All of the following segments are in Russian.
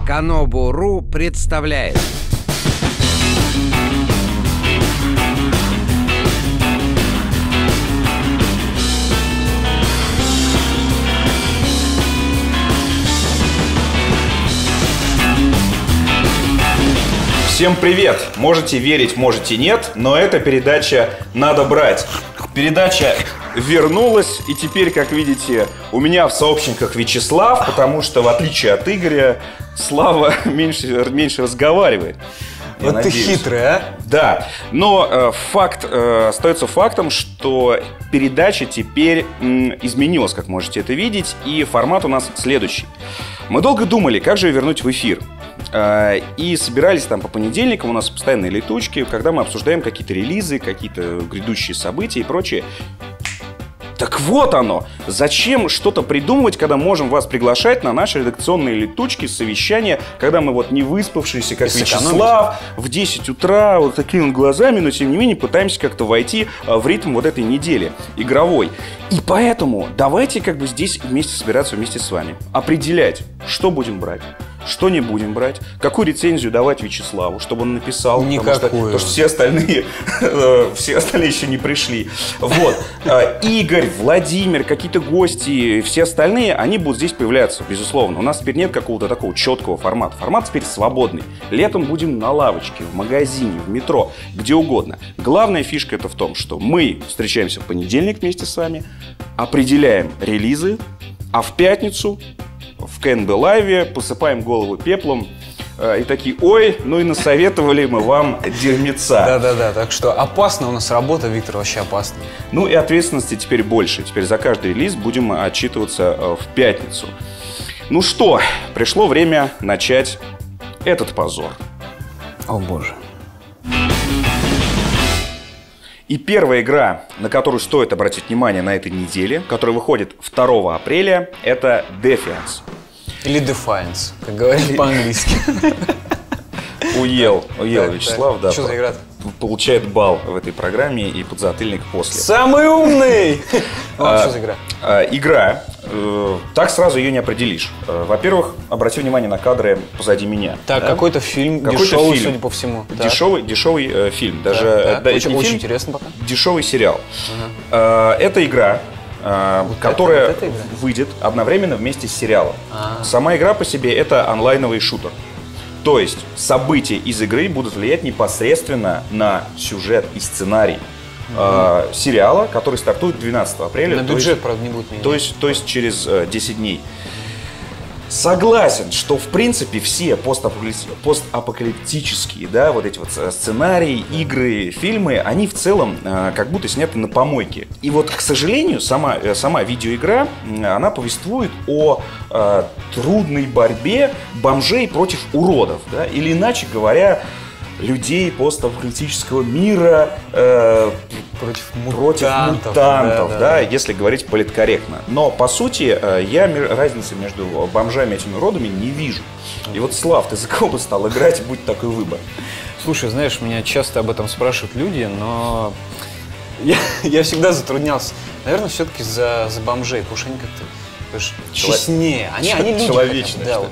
Канобу.ру представляет. Всем привет! Можете верить, можете нет, но эта передача «Надо брать». Передача вернулась, и теперь, как видите, у меня в сообщниках Вячеслав, потому что, в отличие от Игоря, Слава меньше разговаривает. Вот ты хитрый, а? Да, но факт остается фактом, что передача теперь изменилась, как можете это видеть, и формат у нас следующий. Мы долго думали, как же ее вернуть в эфир. И собирались там по понедельникам, у нас постоянные летучки, когда мы обсуждаем какие-то релизы, какие-то грядущие события и прочее. Так вот оно! Зачем что-то придумывать, когда можем вас приглашать на наши редакционные летучки, совещания, когда мы вот не выспавшиеся, как Вячеслав, в 10 утра, вот такими глазами, но тем не менее пытаемся как-то войти в ритм вот этой недели игровой. И поэтому давайте как бы здесь вместе собираться вместе с вами, определять, что будем брать, что не будем брать, какую рецензию давать Вячеславу, чтобы он написал. Никакую. Потому что все остальные еще не пришли. Вот. Игорь, Владимир, какие-то гости, все остальные, они будут здесь появляться, безусловно. У нас теперь нет какого-то такого четкого формата. Формат теперь свободный. Летом будем на лавочке, в магазине, в метро, где угодно. Главная фишка это в том, что мы встречаемся в понедельник вместе с вами, определяем релизы, а в пятницу в КНБ Лайве посыпаем голову пеплом и такие: ой, ну и насоветовали мы вам дерьмеца. Да-да-да, так что опасна у нас работа, Виктор, вообще опасна. Ну и ответственности теперь больше. Теперь за каждый релиз будем отчитываться в пятницу. Ну что, пришло время начать этот позор. О боже. И первая игра, на которую стоит обратить внимание на этой неделе, которая выходит 2 апреля, это Defiance. Или Defiance, как говорят по-английски. Уел Вячеслав, да. Что за игра? Получает балл в этой программе и подзатыльник после. Самый умный! Что за игра? Игра. Так сразу ее не определишь. Во-первых, обрати внимание на кадры позади меня. Так, какой-то фильм, дешевый, судя по всему. Дешевый фильм. Даже очень интересно пока. Дешевый сериал. Это игра, которая выйдет одновременно вместе с сериалом. Сама игра по себе это онлайновый шутер. То есть события из игры будут влиять непосредственно на сюжет и сценарий сериала, который стартует 12 апреля. На бюджет, правда, не будет менять. То есть через 10 дней. Согласен, что в принципе все постапокалиптические, да, вот эти вот сценарии, игры, фильмы, они в целом как будто сняты на помойке. И вот, к сожалению, сама видеоигра, она повествует о трудной борьбе бомжей против уродов, да, или иначе говоря, людей постапокалиптического мира против мутантов, да, если говорить политкорректно. Но, по сути, я разницы между бомжами и этими уродами не вижу. И вот, Слав, ты за кого бы стал играть, будь такой выбор? Слушай, знаешь, меня часто об этом спрашивают люди, но я всегда затруднялся. Наверное, все-таки за бомжей, потому что они как-то честнее. Они люди человечные. Да,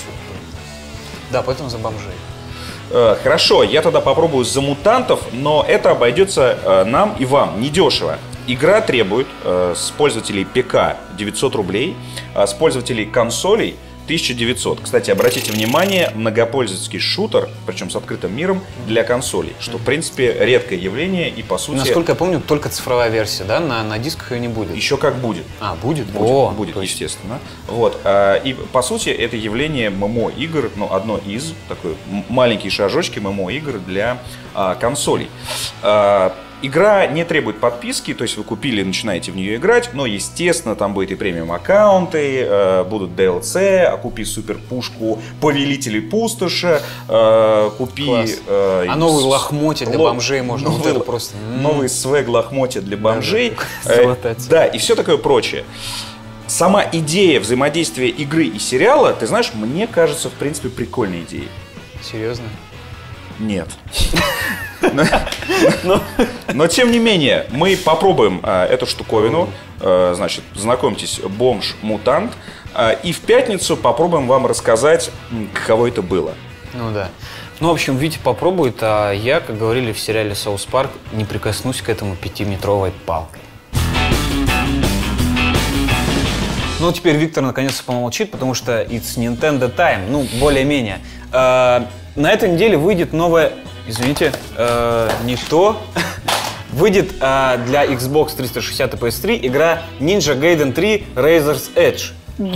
да, поэтому за бомжей. Хорошо, я тогда попробую за мутантов, но это обойдется нам и вам недешево. Игра требует с пользователей ПК 900 рублей, а с пользователей консолей 1900. Кстати, обратите внимание, многопользовательский шутер, причем с открытым миром, для консолей, что в принципе редкое явление и по сути... Насколько я помню, только цифровая версия, да? На дисках ее не будет. Еще как будет. Будет, естественно. Вот. И по сути это явление ММО-игр, ну одно из, такой маленькие шажочки ММО-игр для консолей. Игра не требует подписки, то есть вы купили и начинаете в нее играть, но, естественно, там будет и премиум-аккаунты, будут DLC, купи супер-пушку Повелителей Пустоши, купи... А новые лохмотья для бомжей можно? Новые свэг-лохмотья для бомжей. Да, и все такое прочее. Сама идея взаимодействия игры и сериала, ты знаешь, мне кажется, в принципе, прикольной идеей. Серьезно? Нет. Но тем не менее, мы попробуем эту штуковину. Значит, знакомьтесь, бомж-мутант. И в пятницу попробуем вам рассказать, каково это было. Ну да. Ну, в общем, Витя попробует, а я, как говорили в сериале «Саус Парк», не прикоснусь к этому 5-метровой палкой. Ну, теперь Виктор наконец-то помолчит, потому что it's Nintendo time, ну, более-менее. На этой неделе выйдет новая, извините, не то, выйдет для Xbox 360 и PS3 игра Ninja Gaiden 3 Razor's Edge.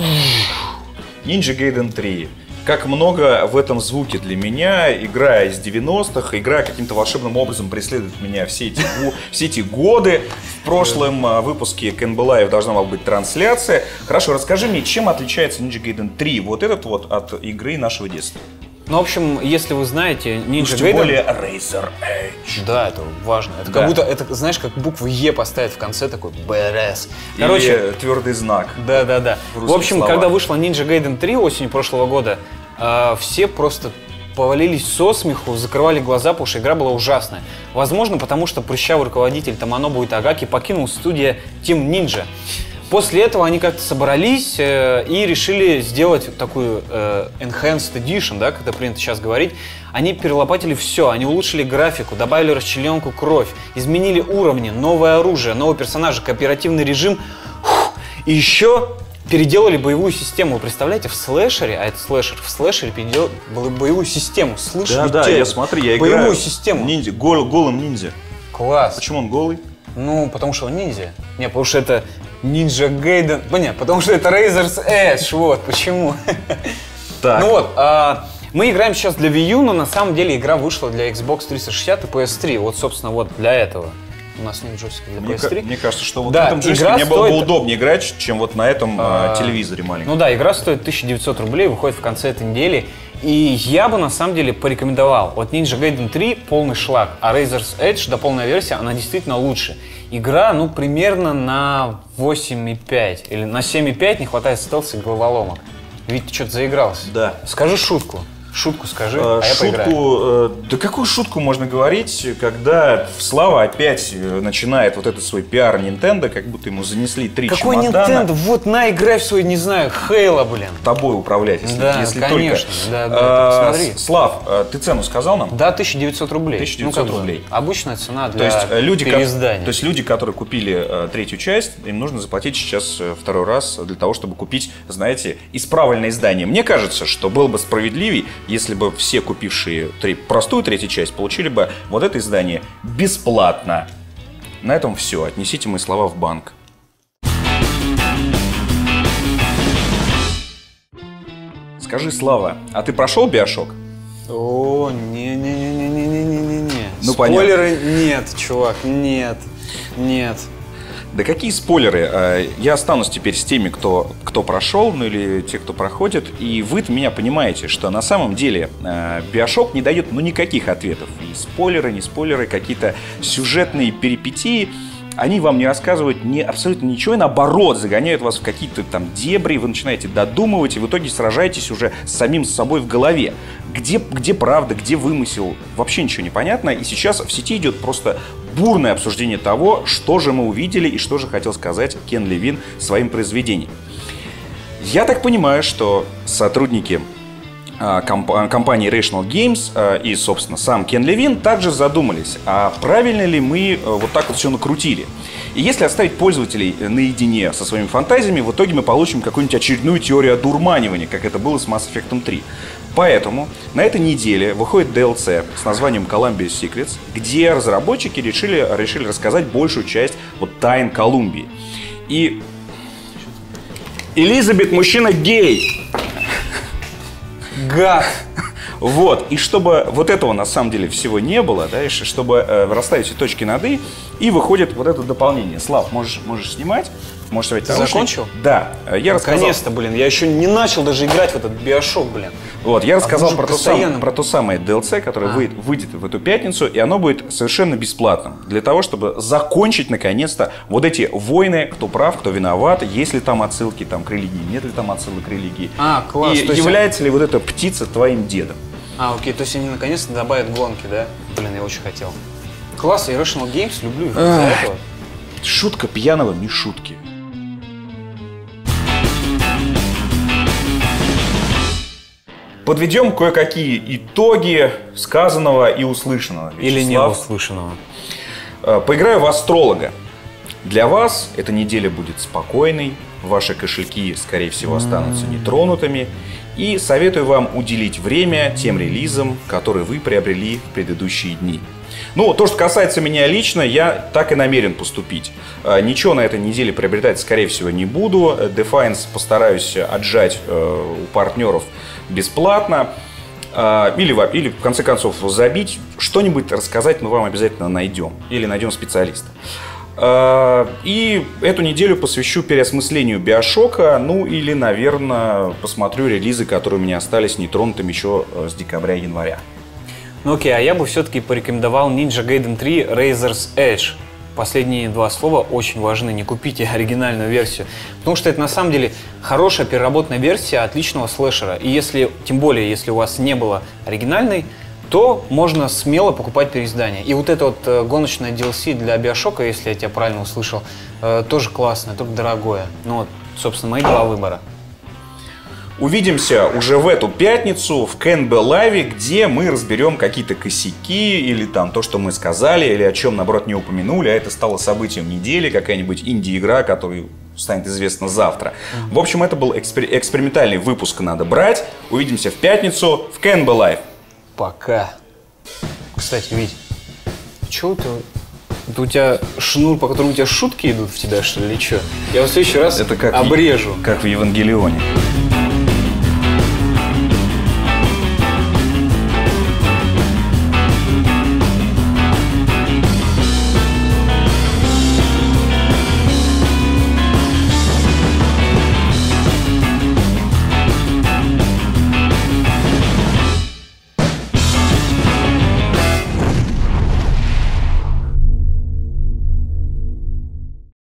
Ninja Gaiden 3. Как много в этом звуке для меня. Игра из 90-х, игра каким-то волшебным образом преследует меня все эти годы. В прошлом выпуске Ken Bellive должна была быть трансляция. Хорошо, расскажи мне, чем отличается Ninja Gaiden 3, вот этот вот, от игры нашего детства? Ну, в общем, если вы знаете, Ninja Gaiden... Тем более Razor Edge. Да, это важно. Это как будто, это, знаешь, как букву Е поставить в конце, такой БРС. Короче, или твердый знак. Да. В общем, когда вышла Ninja Gaiden 3 осенью прошлого года, все просто повалились со смеху, закрывали глаза, потому что игра была ужасная. Возможно, потому что прыщавый руководитель Томанобу Итагаки покинул студию Team Ninja. После этого они как-то собрались и решили сделать такую Enhanced Edition, да, как это принято сейчас говорить. Они перелопатили все, они улучшили графику, добавили расчлененку, кровь, изменили уровни, новое оружие, новые персонажи, кооперативный режим. И еще переделали боевую систему. Вы представляете, в слэшере, а это слэшер, в слэшере переделали боевую систему. Слышь, да, я смотрю, я боевую играю систему. Ниндзя, голым ниндзя. Класс. Почему он голый? Ну, потому что он ниндзя. Не, потому что это Ninja Gaiden. Нет, потому что это Razor's Edge. Вот почему. Так. Ну вот, мы играем сейчас для Wii U, но на самом деле игра вышла для Xbox 360 и PS3. Вот, собственно, вот для этого. У нас нет джойстика для PS3. Мне кажется, что вот да, в этом джойстике мне было бы удобнее играть, чем вот на этом телевизоре маленьком. Ну да, игра стоит 1900 рублей, выходит в конце этой недели. И я бы на самом деле порекомендовал. Вот Ninja Gaiden 3 полный шлак, а Razor's Edge, да, полная версия, она действительно лучше. Игра, ну, примерно на 8,5 или на 7,5, не хватает стелса и головоломок. Ведь ты что-то заигрался. Да. Скажи шутку. Шутку скажи, я поиграю. Да какую шутку можно говорить, когда Слава опять начинает вот этот свой пиар Nintendo, как будто ему занесли 3 Какой чемодана. Nintendo? Вот на, играй в свой, не знаю, Хейла, блин. Тобой управлять, если конечно. только. Да, посмотри. Слав, ты цену сказал нам? Да, 1900 рублей. 1900 рублей. Обычная цена для переиздания. То есть люди, которые купили третью часть, им нужно заплатить сейчас второй раз для того, чтобы купить, знаете, исправленное издание. Мне кажется, что было бы справедливей, если бы все купившие простую третью часть получили бы вот это издание бесплатно. На этом все. Отнесите мои слова в банк. Скажи, Слава, а ты прошел Биошок? О, не-не-не-не-не-не-не-не. Ну, спойлеры нет, чувак, нет. Да какие спойлеры? Я останусь теперь с теми, кто прошел, ну или те, кто проходит. И вы меня понимаете, что на самом деле Биошок не дает никаких ответов. И спойлеры, не спойлеры, какие-то сюжетные перипетии, они вам не рассказывают абсолютно ничего, и наоборот, загоняют вас в какие-то там дебри, вы начинаете додумывать, и в итоге сражаетесь уже с самим собой в голове. Где правда, где вымысел, вообще ничего не понятно. И сейчас в сети идет просто бурное обсуждение того, что же мы увидели и что же хотел сказать Кен Левин своим произведением. Я так понимаю, что сотрудники компании Rational Games и, собственно, сам Кен Левин также задумались, а правильно ли мы вот так вот все накрутили. И если оставить пользователей наедине со своими фантазиями, в итоге мы получим какую-нибудь очередную теорию одурманивания, как это было с Mass Effect 3. Поэтому на этой неделе выходит DLC с названием Columbia Secrets, где разработчики решили рассказать большую часть тайн Колумбии. И Элизабет мужчина гей. Гад. Вот, и чтобы вот этого на самом деле всего не было, да, и чтобы расставить все точки над «и», и выходит вот это дополнение. Слав, можешь снимать, можешь ставить. Ты закончил? Да. Я наконец-то, блин, я еще не начал даже играть в этот Биошок, блин. Вот, я рассказал про то самое DLC, которое выйдет в эту пятницу, и оно будет совершенно бесплатным. Для того, чтобы закончить, наконец-то, вот эти войны, кто прав, кто виноват, есть ли там отсылки там, к религии, нет ли там отсылок к религии. Класс. И является ли вот эта птица твоим дедом. Окей, то есть они наконец-то добавят гонки, да? Блин, я очень хотел. Класс, я Rational Games люблю их из-за этого. Шутка пьяного, не шутки. Подведем кое-какие итоги сказанного и услышанного. Или не услышанного. Поиграю в астролога. Для вас эта неделя будет спокойной, ваши кошельки, скорее всего, останутся нетронутыми. И советую вам уделить время тем релизам, которые вы приобрели в предыдущие дни. Ну, то, что касается меня лично, я так и намерен поступить. Ничего на этой неделе приобретать, скорее всего, не буду. Defiance постараюсь отжать у партнеров бесплатно. Или, в конце концов, забить. Что-нибудь рассказать мы вам обязательно найдем. Или найдем специалиста. И эту неделю посвящу переосмыслению Биошока. Ну, или, наверное, посмотрю релизы, которые у меня остались нетронутыми еще с декабря-января. Ну окей, а я бы все-таки порекомендовал Ninja Gaiden 3 Razor's Edge. Последние два слова очень важны. Не купите оригинальную версию. Потому что это на самом деле хорошая переработанная версия отличного слэшера. И если, тем более, если у вас не было оригинальной, то можно смело покупать переиздание. И вот это вот гоночное DLC для Биошока, если я тебя правильно услышал, тоже классное, только дорогое. Ну вот, собственно, мои два выбора. Увидимся уже в эту пятницу в КНБ Лайве, где мы разберем какие-то косяки или там то, что мы сказали, или о чем, наоборот, не упомянули, а это стало событием недели, какая-нибудь инди-игра, которая станет известна завтра. В общем, это был экспериментальный выпуск, надо брать. Увидимся в пятницу в КНБ Лайв. Пока. Кстати, Вить, что это у тебя шнур, по которому у тебя шутки идут в тебя, что ли, или что? Я в следующий раз это как обрежу. Как в Евангелионе.